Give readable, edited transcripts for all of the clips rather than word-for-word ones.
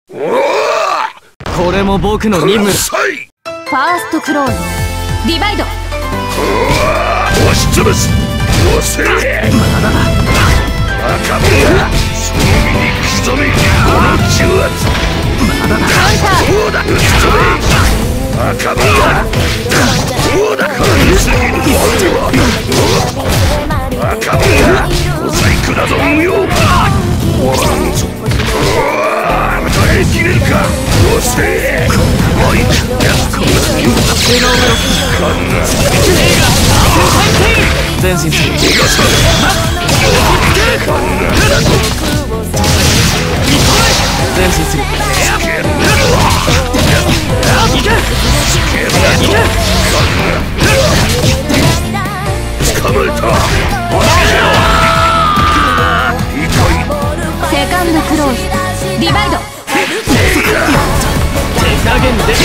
これも僕の任務だ。 ファーストクローズディバイド。 押しつぶす。押せ。まだだ。赤身だ。その身に潜め。この重圧。まだだ。そうだ。打ち止め。赤身だ。そうだ。軽すぎる。赤身だ。お細工など無用。耐えきれるか。押せ。おい。 前進する。前進する。 捕まえた。 セカンドクローズディバイド。 手加減でカウンタ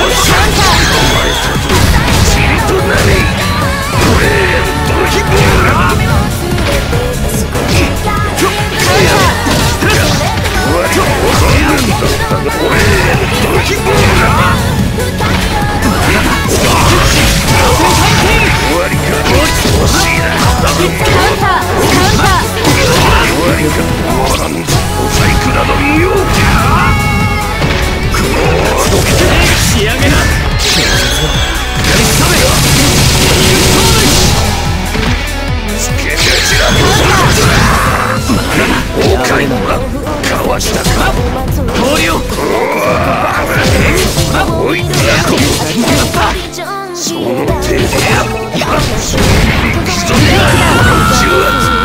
仕上げな。 かわしたか。 通りを。 おい、その手で。その身に潜め。この重圧。